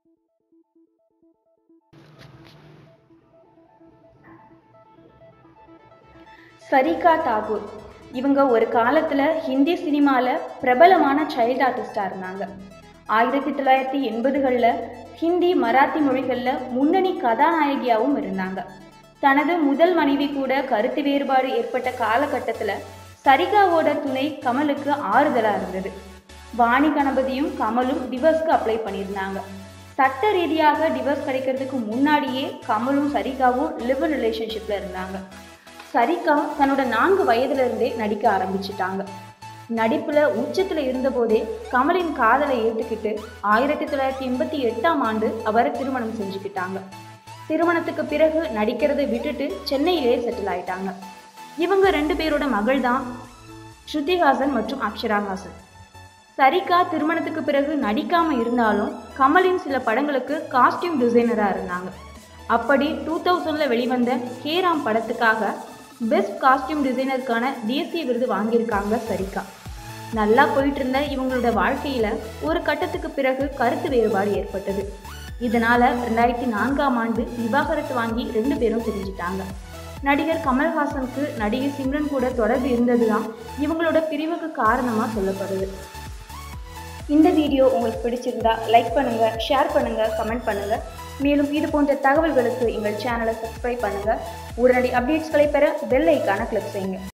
சரிகா தாகூர் இவங்க ஒரு காலத்தில் ஹிந்தி சினிமாவில் பிரபலமான சைல்டு ஆர்டிஸ்டாக இருந்தாங்க. 1980களில் ஹிந்தி மராத்தி மொழிகளில் முன்னணி கதாநாயகியாகவும் இருந்தாங்க. தனது முதல் மனைவி கூட கருத்து வேறுபாடு ஏற்பட்ட காலகட்டத்தில் சரிகாவோட துணை கமலுக்கு ஆறுதலாக இருந்தது. வாணி கணபதியும் கமலும் டிவோர்ஸ்க்கு அப்ளை பண்ணியிருந்தாங்க. சட்ட ரீதியாக டிவோர்ஸ் கிடைக்கிறதுக்கு முன்னாடியே கமலும் சரிகாவும் லிவ் இன் ரிலேஷன்ஷிப்பில் இருந்தாங்க. சரிகா தன்னோட 4 வயதிலிருந்தே நடிக்க ஆரம்பிச்சிட்டாங்க. நடிப்பில் உச்சத்தில் இருந்தபோதே கமலின் காதலை ஏற்றுக்கிட்டு 1988ஆம் ஆண்டு அவரை திருமணம் செஞ்சுக்கிட்டாங்க. திருமணத்துக்கு பிறகு நடிக்கிறதை விட்டுட்டு சென்னையிலே செட்டில் ஆயிட்டாங்க. இவங்க 2 பேரோட மகள் தான் ஸ்ருதிஹாசன் மற்றும் அக்ஷரா ஹாசன். சரிகா திருமணத்துக்கு பிறகு நடிக்காம இருந்தாலும் கமலின் சில படங்களுக்கு காஸ்டியூம் டிசைனராக இருந்தாங்க. அப்படி 2000ல் வெளிவந்த கேராம் படத்துக்காக பெஸ்ட் காஸ்டியூம் டிசைனருக்கான தேசிய விருது வாங்கியிருக்காங்க சரிகா. நல்லா போயிட்டு இருந்த இவங்களோட வாழ்க்கையில் ஒரு கட்டத்துக்கு பிறகு கருத்து வேறுபாடு ஏற்பட்டது. இதனால் 2004ஆம் ஆண்டு விவாகரத்து வாங்கி 2 பேரும் பிரிஞ்சிட்டாங்க. நடிகர் கமல்ஹாசனுக்கு நடிகை சிம்ரன் கூட தொடர்பு இருந்தது தான் இவங்களோட பிரிவுக்கு காரணமாக சொல்லப்படுது. இந்த வீடியோ உங்களுக்கு பிடிச்சிருந்தா லைக் பண்ணுங்கள், ஷேர் பண்ணுங்கள், கமெண்ட் பண்ணுங்கள். மேலும் இது போன்ற தகவல்களுக்கு எங்கள் சேனலை சப்ஸ்கிரைப் பண்ணுங்கள். உடனடி அப்டேட்ஸ்களை பெற பெல் ஐக்கானை கிளிக் செய்யுங்க.